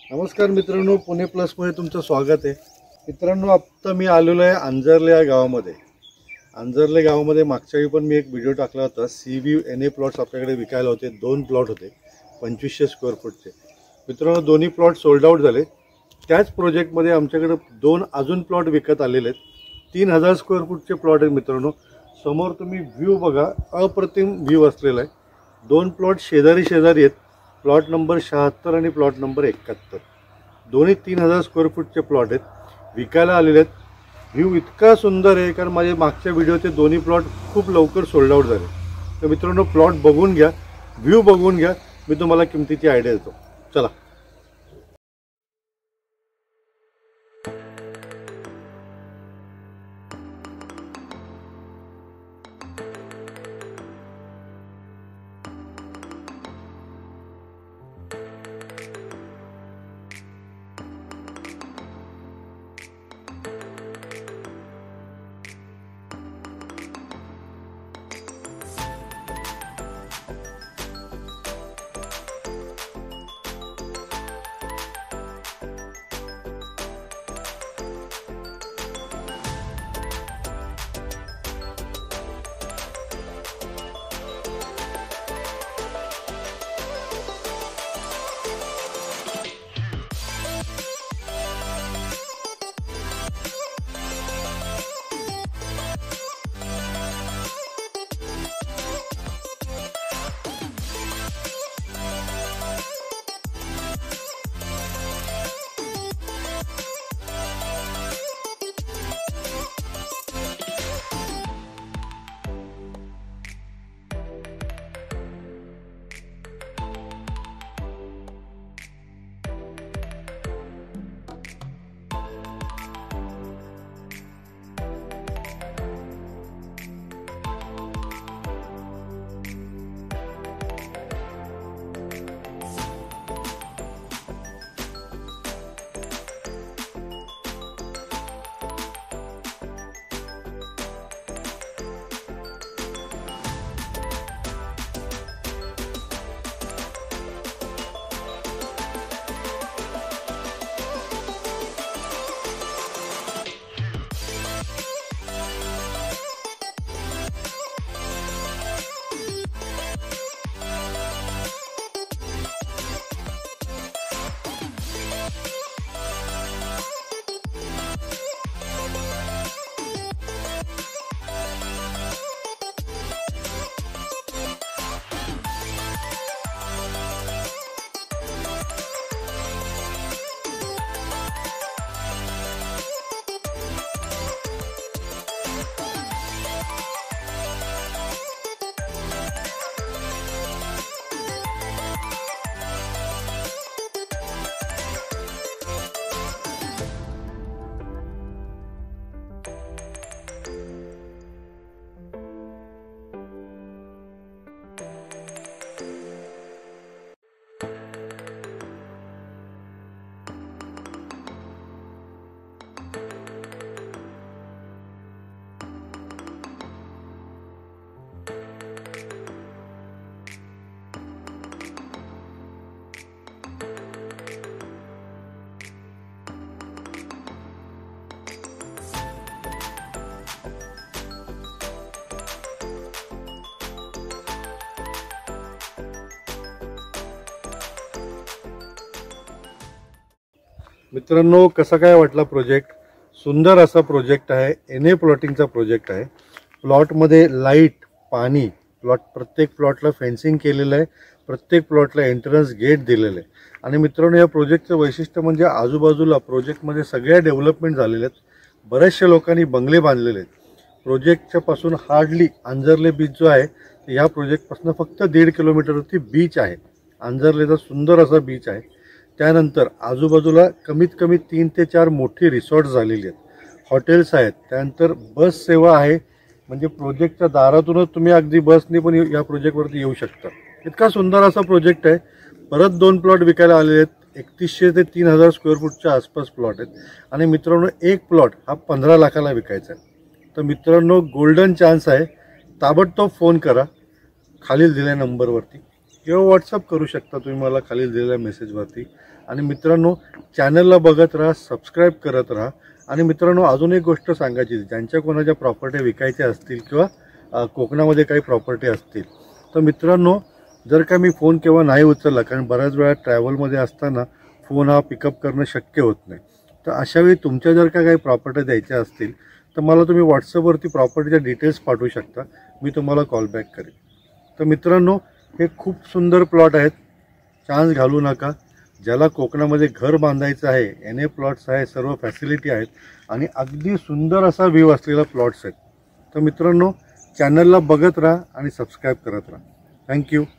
नमस्कार मित्रांनो, पुणे प्लस मध्ये तुमचं स्वागत आहे। मित्रांनो, आता मी आलेलो आहे अंजारले या गावामध्ये। अंजारले गावामध्ये मागच्या वेळी पण मी एक व्हिडिओ टाकला होता। N.A.Plot आपल्याकडे विकायला होते। 2 प्लॉट होते 2500 स्क्वेअर फूटचे। मित्रांनो, दोन्ही प्लॉट सोल्ड आउट झाले। त्याच प्रोजेक्टमध्ये आमच्याकडे 2 अजून प्लॉट विकत आलेले आहेत। 3000 स्क्वेअर फूटचे प्लॉट आहेत। मित्रांनो, समोर तुम्ही व्ह्यू बघा, अप्रतिम व्ह्यू असलेला आहे। 2 प्लॉट शेजारी शेजारी आहेत। प्लॉट नंबर 76 आणि प्लॉट नंबर 71, दोन्ही 3000 स्क्वेअर फूटचे प्लॉट आहेत, विकायला आलेले आहेत। व्ह्यू इतका सुंदर आहे कारण माझे मागच्या व्हिडिओचे दोन्ही प्लॉट खूप लवकर सोल्ड आउट झाले। तर मित्रांनो, प्लॉट बघून घ्या, व्ह्यू बघून घ्या, मी तुम्हाला किमतीची आयडिया देतो। चला। मित्रांनो, कसा काय वाटला प्रोजेक्ट? सुंदर असा प्रोजेक्ट आहे। N.A.प्लॉटिंगचा प्रोजेक्ट आहे। प्लॉटमध्ये लाईट, पाणी, प्रत्येक प्लॉटला फेन्सिंग केलेलं आहे, प्रत्येक प्लॉटला एंट्रन्स गेट दिलेलं आहे। आणि मित्रांनो, या प्रोजेक्टचं वैशिष्ट्य म्हणजे आजूबाजूला प्रोजेक्टमध्ये सगळ्या डेव्हलपमेंट झालेले आहेत। बऱ्याचशा लोकांनी बंगले बांधलेले आहेत। प्रोजेक्टच्या पासून हार्डली अंजारले बीच जो आहे, या प्रोजेक्टपासून फक्त 1.5 किलोमीटरवरती बीच आहे। अंजारलेचा सुंदर असा बीच आहे। त्यानंतर आजूबाजूला कमीत कमी 3 ते 4 मोठी रिसॉर्ट्स झालेली आहेत, हॉटेल्स आहेत। त्यानंतर बस सेवा आहे, म्हणजे प्रोजेक्टच्या दारातूनच तुम्ही अगदी बसने पण या प्रोजेक्टवरती येऊ शकता। इतका सुंदर असा प्रोजेक्ट आहे। परत 2 प्लॉट विकायला आलेले आहेत। 3100 ते 3000 स्क्वेअर फूटच्या आसपास प्लॉट आहेत। आणि मित्रांनो, एक प्लॉट हा 15 लाखाला विकायचा आहे। तर मित्रांनो, गोल्डन चान्स आहे, ताबडतोब फोन करा खालील दिलेल्या नंबरवरती किंवा व्हॉट्सअप करू शकता तुम्ही मला खाली दिलेल्या मेसेजवरती. आणि मित्रांनो, चॅनलला बघत राहा, सबस्क्राईब करत राहा. आणि मित्रांनो, अजून एक गोष्ट सांगायची, ज्यांच्या कोणाच्या प्रॉपर्टी विकायच्या असतील किंवा कोकणामध्ये काही प्रॉपर्टी असतील, तर मित्रांनो, जर का मी फोन केव्हा नाही उचलला, कारण बऱ्याच वेळा ट्रॅव्हलमध्ये असताना फोन हा पिकअप करणं शक्य होत नाही, तर अशावेळी तुमच्या जर का काही प्रॉपर्टी द्यायच्या असतील तर मला तुम्ही व्हॉट्सअपवरती प्रॉपर्टीच्या डिटेल्स पाठवू शकता. मी तुम्हाला कॉल बॅक करेन. तर मित्रांनो, हे खूप सुंदर प्लॉट आहेत, चान्स घालू नका. ज्याला कोकणामध्ये घर बांधायचं आहे, N.A. प्लॉट्स आहे, सर्व फॅसिलिटी आहेत आणि अगदी सुंदर असा व्ह्यू असलेला प्लॉट्स आहेत. तर मित्रांनो, चॅनलला बघत राहा आणि सबस्क्राईब करत राहा. थँक्यू.